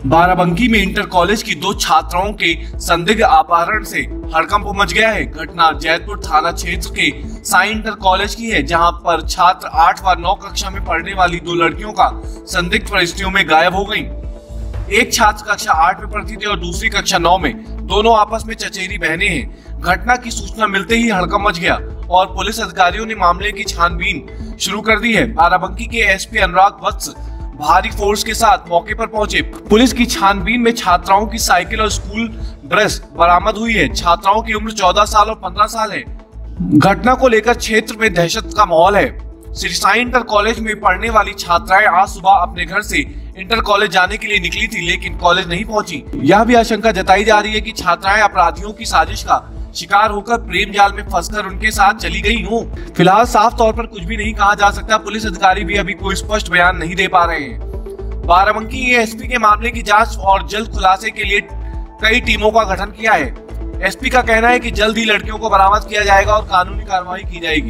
बाराबंकी में inter college की 2 छात्राओं के संदिग्ध अपहरण से हड़कंप मच गया है। घटना जैतपुर थाना क्षेत्र के साई इंटर कॉलेज की है, जहां पर छात्र 8 व 9 कक्षा में पढ़ने वाली 2 लड़कियों का संदिग्ध परिस्थितियों में गायब हो गयी। एक छात्र कक्षा 8 में पढ़ती थी और दूसरी कक्षा 9 में। दोनों आपस में चचेरी बहनें हैं। घटना की सूचना मिलते ही हड़कंप मच गया और पुलिस अधिकारियों ने मामले की छानबीन शुरू कर दी है। बाराबंकी के एसपी अनुराग वत्स भारी फोर्स के साथ मौके पर पहुंचे। पुलिस की छानबीन में छात्राओं की साइकिल और स्कूल ड्रेस बरामद हुई है। छात्राओं की उम्र 14 साल और 15 साल है। घटना को लेकर क्षेत्र में दहशत का माहौल है। श्री साई इंटर कॉलेज में पढ़ने वाली छात्राएं आज सुबह अपने घर से इंटर कॉलेज जाने के लिए निकली थी, लेकिन कॉलेज नहीं पहुंची। यह भी आशंका जताई जा रही है कि छात्राएं अपराधियों की साजिश का शिकार होकर प्रेम जाल में फंसकर उनके साथ चली गई हो। फिलहाल साफ तौर पर कुछ भी नहीं कहा जा सकता। पुलिस अधिकारी भी अभी कोई स्पष्ट बयान नहीं दे पा रहे हैं। बाराबंकी एसपी के मामले की जांच और जल्द खुलासे के लिए कई टीमों का गठन किया है। एसपी का कहना है कि जल्द ही लड़कियों को बरामद किया जाएगा और कानूनी कार्रवाई की जाएगी।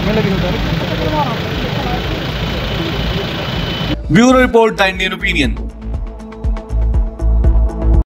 Bureau report, the Indian opinion.